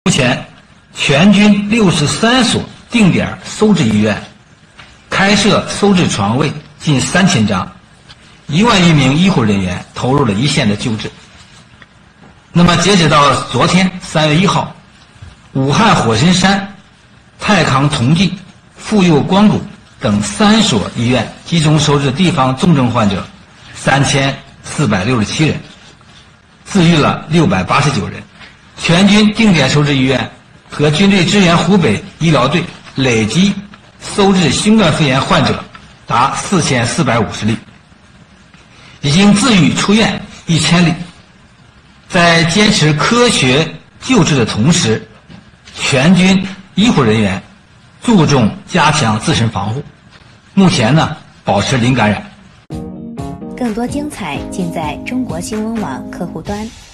目前，全军63所定点收治医院开设收治床位近3000张，1万余名医护人员投入了一线的救治。那么，截止到昨天3月1号，武汉火神山、太康同济、妇幼光谷等3所医院集中收治地方重症患者3467人，治愈了689人。全军定点收治医院和军队支援湖北医疗队累计收治新冠肺炎患者达4450例，已经治愈出院1000例。在坚持科学救治的同时，全军医护人员注重加强自身防护，目前保持零感染。 更多精彩尽在中国新闻网客户端。